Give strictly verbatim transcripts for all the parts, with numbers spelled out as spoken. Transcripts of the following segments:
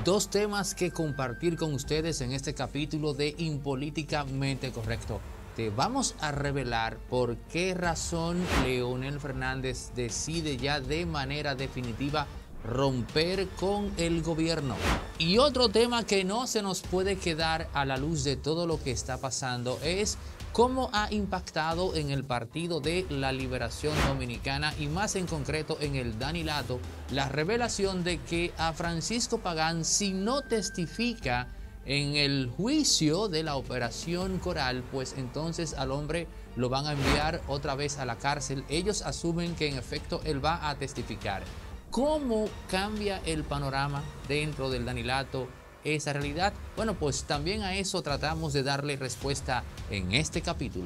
Dos temas que compartir con ustedes en este capítulo de Impolíticamente Correcto. Te vamos a revelar por qué razón Leonel Fernández decide ya de manera definitiva romper con el gobierno. Y otro tema que no se nos puede quedar a la luz de todo lo que está pasando es cómo ha impactado en el Partido de la Liberación Dominicana y más en concreto en el Danilato la revelación de que a Francisco Pagán, si no testifica en el juicio de la Operación Coral, pues entonces al hombre lo van a enviar otra vez a la cárcel. Ellos asumen que en efecto él va a testificar. ¿Cómo cambia el panorama dentro del Danilato esa realidad? Bueno, pues también a eso tratamos de darle respuesta en este capítulo.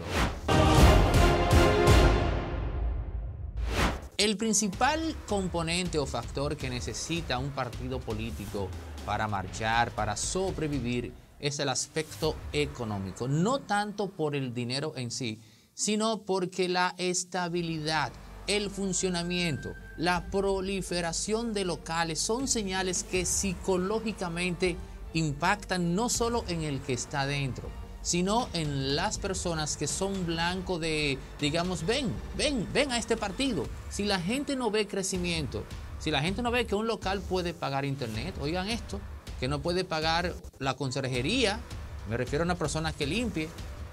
El principal componente o factor que necesita un partido político para marchar, para sobrevivir, es el aspecto económico. No tanto por el dinero en sí, sino porque la estabilidad, el funcionamiento, la proliferación de locales son señales que psicológicamente impactan no solo en el que está dentro, sino en las personas que son blanco de, digamos, ven, ven, ven a este partido. Si la gente no ve crecimiento, si la gente no ve que un local puede pagar internet, oigan esto, que no puede pagar la conserjería, me refiero a una persona que limpie,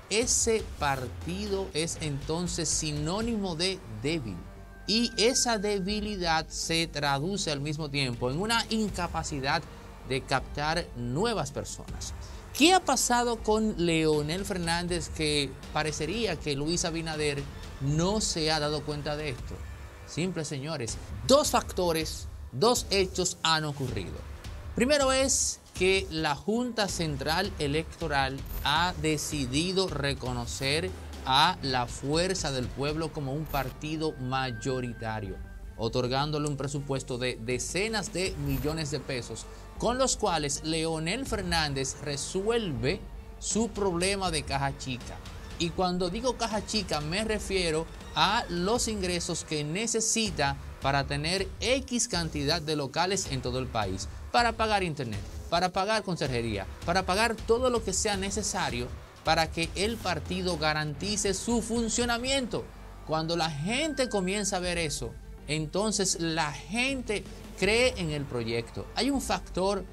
ese partido es entonces sinónimo de débil. Y esa debilidad se traduce al mismo tiempo en una incapacidad de captar nuevas personas. ¿Qué ha pasado con Leonel Fernández que parecería que Luis Abinader no se ha dado cuenta de esto? Simple, señores, dos factores, dos hechos han ocurrido. Primero es que la Junta Central Electoral ha decidido reconocer a la Fuerza del Pueblo como un partido mayoritario, otorgándole un presupuesto de decenas de millones de pesos, con los cuales Leonel Fernández resuelve su problema de caja chica. Y cuando digo caja chica me refiero a los ingresos que necesita para tener X cantidad de locales en todo el país, para pagar internet, para pagar conserjería, para pagar todo lo que sea necesario para que el partido garantice su funcionamiento. Cuando la gente comienza a ver eso, entonces la gente cree en el proyecto. Hay un factor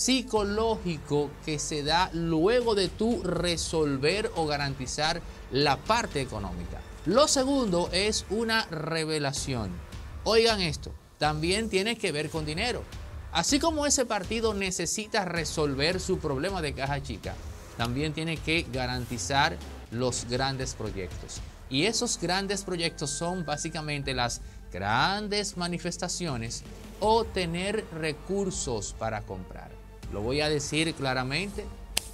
psicológico que se da luego de tú resolver o garantizar la parte económica. Lo segundo es una revelación. Oigan esto, también tiene que ver con dinero. Así como ese partido necesita resolver su problema de caja chica, también tiene que garantizar los grandes proyectos. Y esos grandes proyectos son básicamente las grandes manifestaciones o tener recursos para comprar. Lo voy a decir claramente.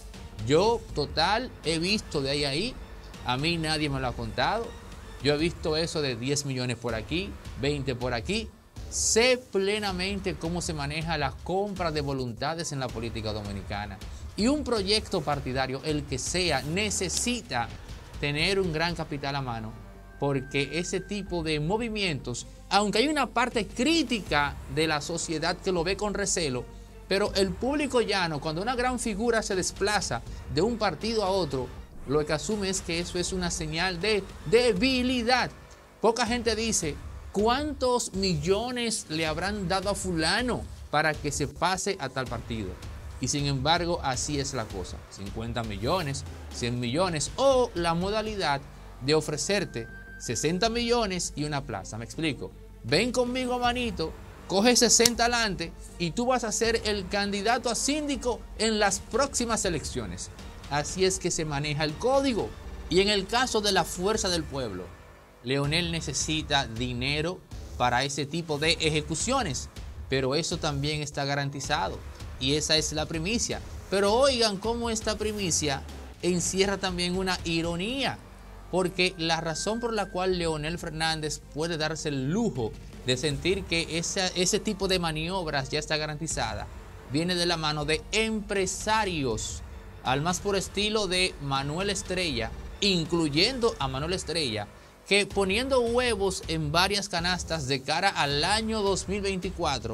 Yo, total, he visto de ahí a ahí. A mí nadie me lo ha contado. Yo he visto eso de diez millones por aquí, veinte por aquí. Sé plenamente cómo se maneja la compra de voluntades en la política dominicana. Y un proyecto partidario, el que sea, necesita tener un gran capital a mano, porque ese tipo de movimientos, aunque hay una parte crítica de la sociedad que lo ve con recelo, pero el público llano, cuando una gran figura se desplaza de un partido a otro, lo que asume es que eso es una señal de debilidad. Poca gente dice, ¿cuántos millones le habrán dado a fulano para que se pase a tal partido? Y sin embargo, así es la cosa. cincuenta millones, cien millones o la modalidad de ofrecerte sesenta millones y una plaza. Me explico. Ven conmigo, manito, coge sesenta adelante y tú vas a ser el candidato a síndico en las próximas elecciones. Así es que se maneja el código. Y en el caso de la Fuerza del Pueblo, Leonel necesita dinero para ese tipo de ejecuciones, pero eso también está garantizado. Y esa es la primicia. Pero oigan cómo esta primicia encierra también una ironía. Porque la razón por la cual Leonel Fernández puede darse el lujo de sentir que esa, ese tipo de maniobras ya está garantizada, viene de la mano de empresarios, al más por estilo de Manuel Estrella, incluyendo a Manuel Estrella, que poniendo huevos en varias canastas de cara al año dos mil veinticuatro,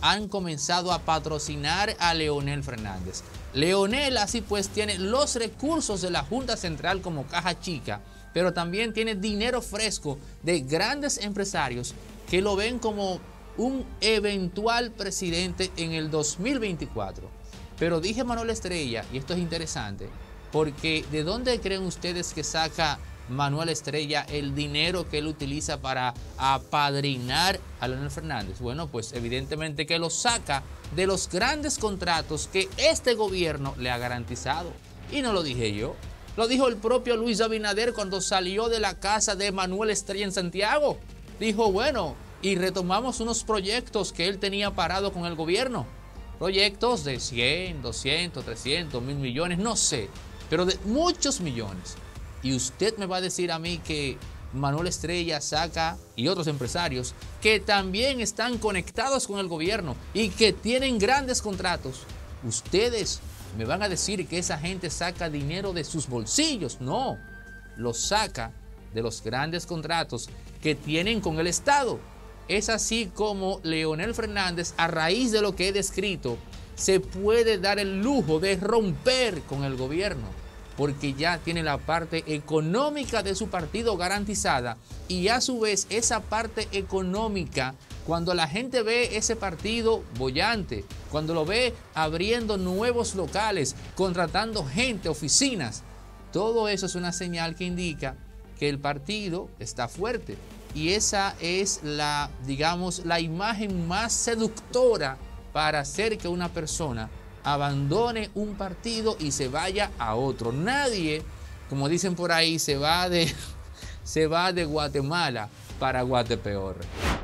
han comenzado a patrocinar a Leonel Fernández. Leonel, así pues, tiene los recursos de la Junta Central como caja chica, pero también tiene dinero fresco de grandes empresarios que lo ven como un eventual presidente en el dos mil veinticuatro. Pero dije Manuel Estrella, y esto es interesante, porque ¿de dónde creen ustedes que saca Manuel Estrella el dinero que él utiliza para apadrinar a Leonel Fernández? Bueno, pues evidentemente que lo saca de los grandes contratos que este gobierno le ha garantizado. Y no lo dije yo, lo dijo el propio Luis Abinader cuando salió de la casa de Manuel Estrella en Santiago. Dijo, bueno, y retomamos unos proyectos que él tenía parado con el gobierno. Proyectos de cien, doscientos, trescientos, mil millones, no sé, pero de muchos millones. Y usted me va a decir a mí que Manuel Estrella saca, y otros empresarios, que también están conectados con el gobierno y que tienen grandes contratos. Ustedes me van a decir que esa gente saca dinero de sus bolsillos. No, lo saca de los grandes contratos que tienen con el Estado. Es así como Leonel Fernández, a raíz de lo que he descrito, se puede dar el lujo de romper con el gobierno, porque ya tiene la parte económica de su partido garantizada, y a su vez esa parte económica, cuando la gente ve ese partido bollante, cuando lo ve abriendo nuevos locales, contratando gente, oficinas, todo eso es una señal que indica que el partido está fuerte. Y esa es la, digamos, la imagen más seductora para hacer que una persona abandone un partido y se vaya a otro. Nadie, como dicen por ahí, se va de, se va de Guatemala para Guatepeor.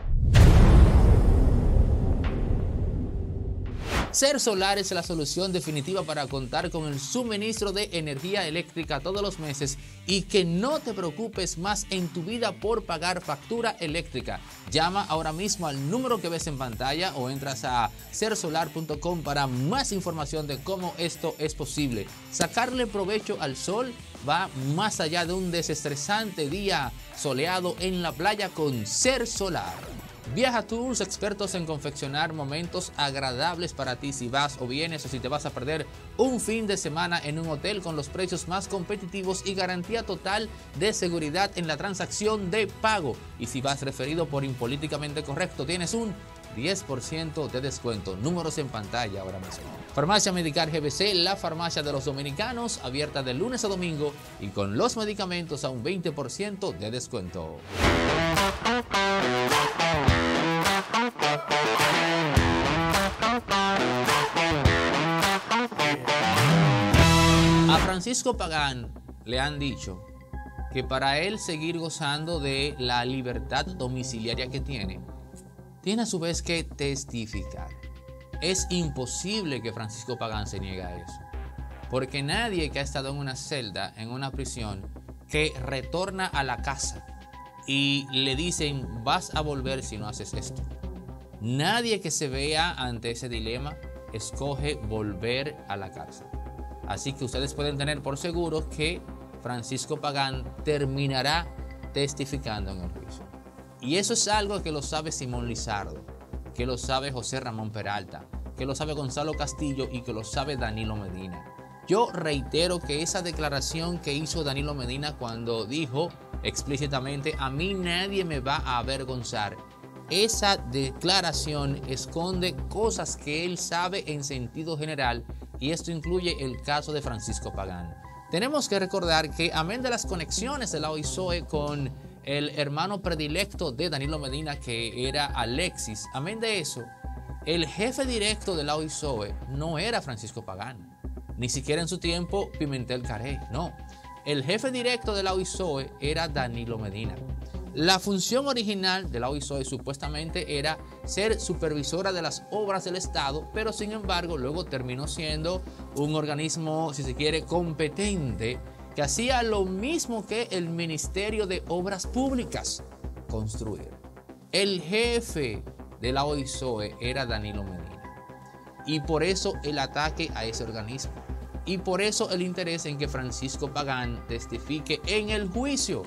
Ser Solar es la solución definitiva para contar con el suministro de energía eléctrica todos los meses y que no te preocupes más en tu vida por pagar factura eléctrica. Llama ahora mismo al número que ves en pantalla o entras a ser solar punto com para más información de cómo esto es posible. Sacarle provecho al sol va más allá de un desestresante día soleado en la playa con Ser Solar. Viaja Tours, expertos en confeccionar momentos agradables para ti si vas o vienes o si te vas a perder un fin de semana en un hotel con los precios más competitivos y garantía total de seguridad en la transacción de pago. Y si vas referido por Impolíticamente Correcto, tienes un diez por ciento de descuento. Números en pantalla ahora mismo. Farmacia Medicar G B C, la farmacia de los dominicanos, abierta de lunes a domingo y con los medicamentos a un veinte por ciento de descuento. A Francisco Pagán le han dicho que para él seguir gozando de la libertad domiciliaria que tiene, tiene a su vez que testificar. Es imposible que Francisco Pagán se niegue a eso, porque nadie que ha estado en una celda, en una prisión, que retorna a la casa y le dicen vas a volver si no haces esto, nadie que se vea ante ese dilema escoge volver a la cárcel. Así que ustedes pueden tener por seguro que Francisco Pagán terminará testificando en el juicio. Y eso es algo que lo sabe Simón Lizardo, que lo sabe José Ramón Peralta, que lo sabe Gonzalo Castillo y que lo sabe Danilo Medina. Yo reitero que esa declaración que hizo Danilo Medina cuando dijo explícitamente a mí nadie me va a avergonzar, esa declaración esconde cosas que él sabe en sentido general, y esto incluye el caso de Francisco Pagán. Tenemos que recordar que amén de las conexiones de la O I S O E con el hermano predilecto de Danilo Medina, que era Alexis, amén de eso, el jefe directo de la O I S O E no era Francisco Pagán, ni siquiera en su tiempo Pimentel Carey, no. El jefe directo de la O I S O E era Danilo Medina. La función original de la O I S O E supuestamente era ser supervisora de las obras del Estado, pero sin embargo luego terminó siendo un organismo, si se quiere, competente, que hacía lo mismo que el Ministerio de Obras Públicas, construir. El jefe de la O I S O E era Danilo Medina, y por eso el ataque a ese organismo, y por eso el interés en que Francisco Pagán testifique en el juicio.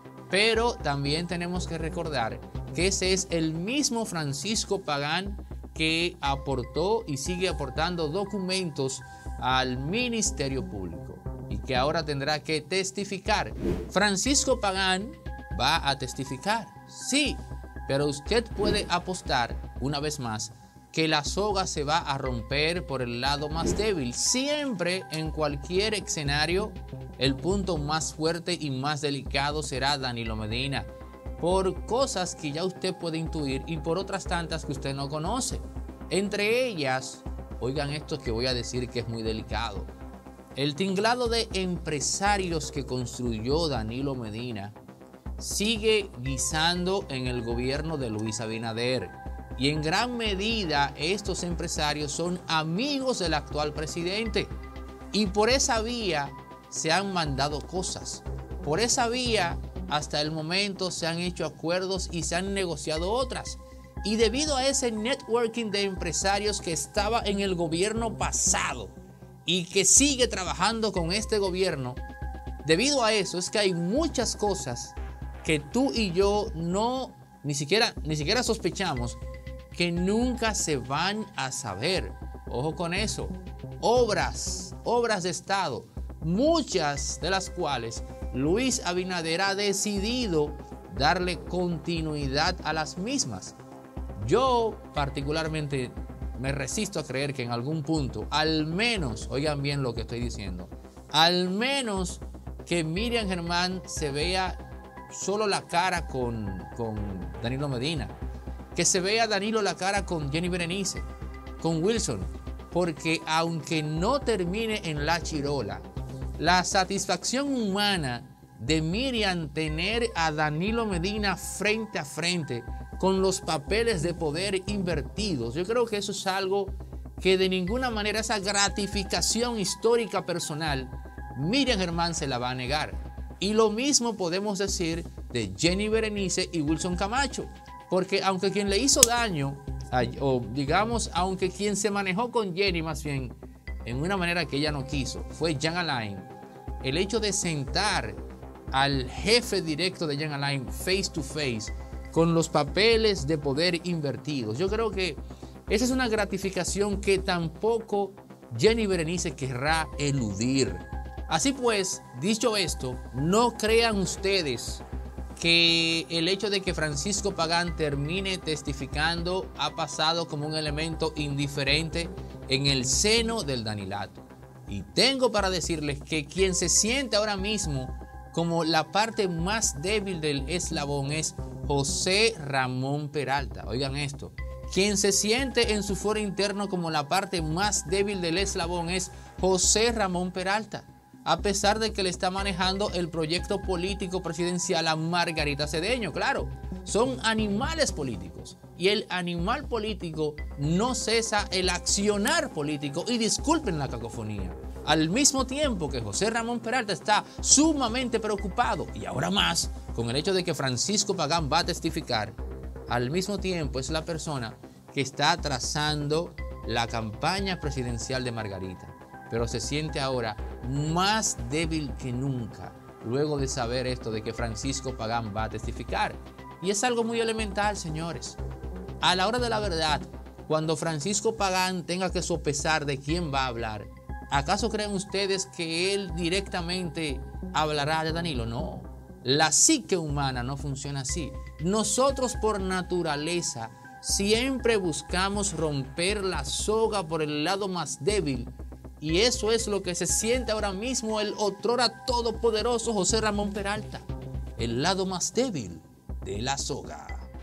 Pero también tenemos que recordar que ese es el mismo Francisco Pagán que aportó y sigue aportando documentos al Ministerio Público y que ahora tendrá que testificar. Francisco Pagán va a testificar, sí, pero usted puede apostar una vez más que la soga se va a romper por el lado más débil. Siempre, en cualquier escenario, el punto más fuerte y más delicado será Danilo Medina, por cosas que ya usted puede intuir y por otras tantas que usted no conoce. Entre ellas, oigan esto que voy a decir que es muy delicado, el tinglado de empresarios que construyó Danilo Medina sigue guisando en el gobierno de Luis Abinader. Y en gran medida estos empresarios son amigos del actual presidente. Y por esa vía se han mandado cosas. Por esa vía hasta el momento se han hecho acuerdos y se han negociado otras. Y debido a ese networking de empresarios que estaba en el gobierno pasado y que sigue trabajando con este gobierno, debido a eso es que hay muchas cosas que tú y yo no, ni siquiera, ni siquiera sospechamos, que nunca se van a saber. Ojo con eso. Obras, obras de Estado, muchas de las cuales Luis Abinader ha decidido darle continuidad a las mismas. Yo particularmente me resisto a creer que en algún punto, al menos, oigan bien lo que estoy diciendo, al menos que Miriam Germán se vea solo la cara con, con Danilo Medina, que se vea Danilo la cara con Jenny Berenice, con Wilson, porque aunque no termine en la chirola, la satisfacción humana de Miriam tener a Danilo Medina frente a frente con los papeles de poder invertidos, yo creo que eso es algo que de ninguna manera, esa gratificación histórica personal, Miriam Germán se la va a negar. Y lo mismo podemos decir de Jenny Berenice y Wilson Camacho. Porque aunque quien le hizo daño, o digamos, aunque quien se manejó con Jenny más bien en una manera que ella no quiso, fue Jean Alain, el hecho de sentar al jefe directo de Jean Alain face to face con los papeles de poder invertidos, yo creo que esa es una gratificación que tampoco Jenny Berenice querrá eludir. Así pues, dicho esto, no crean ustedes que el hecho de que Francisco Pagán termine testificando ha pasado como un elemento indiferente en el seno del Danilato. Y tengo para decirles que quien se siente ahora mismo como la parte más débil del eslabón es José Ramón Peralta. Oigan esto. Quien se siente en su foro interno como la parte más débil del eslabón es José Ramón Peralta, a pesar de que le está manejando el proyecto político presidencial a Margarita Cedeño. Claro, son animales políticos y el animal político no cesa el accionar político, y disculpen la cacofonía, al mismo tiempo que José Ramón Peralta está sumamente preocupado, y ahora más con el hecho de que Francisco Pagán va a testificar, al mismo tiempo es la persona que está trazando la campaña presidencial de Margarita, pero se siente ahora más débil que nunca luego de saber esto de que Francisco Pagán va a testificar. Y es algo muy elemental, señores. A la hora de la verdad, cuando Francisco Pagán tenga que sopesar de quién va a hablar, ¿acaso creen ustedes que él directamente hablará de Danilo? No. La psique humana no funciona así. Nosotros por naturaleza siempre buscamos romper la soga por el lado más débil. Y eso es lo que se siente ahora mismo el otrora todopoderoso José Ramón Peralta, el lado más débil de la soga.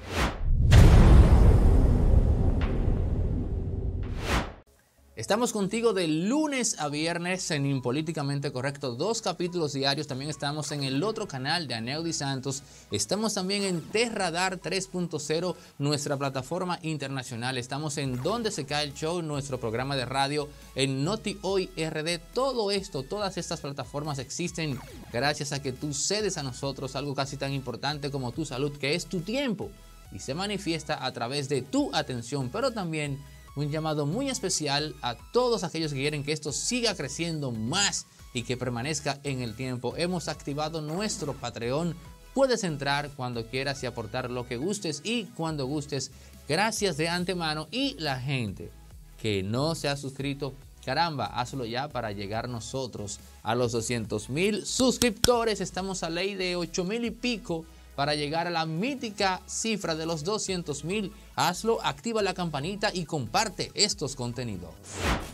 Estamos contigo de lunes a viernes en Impolíticamente Correcto, dos capítulos diarios. También estamos en el otro canal de Aneudi Santos. Estamos también en T-Radar tres punto cero, nuestra plataforma internacional. Estamos en Donde se cae el show, nuestro programa de radio, en Noti Hoy R D. Todo esto, todas estas plataformas existen gracias a que tú cedes a nosotros algo casi tan importante como tu salud, que es tu tiempo, y se manifiesta a través de tu atención, pero también un llamado muy especial a todos aquellos que quieren que esto siga creciendo más y que permanezca en el tiempo. Hemos activado nuestro Patreon Puedes entrar cuando quieras y aportar lo que gustes y cuando gustes. Gracias de antemano. Y la gente que no se ha suscrito, caramba, hazlo ya para llegar nosotros a los doscientos mil suscriptores. Estamos a ley de ocho mil y pico para llegar a la mítica cifra de los doscientos mil. Hazlo, activa la campanita y comparte estos contenidos.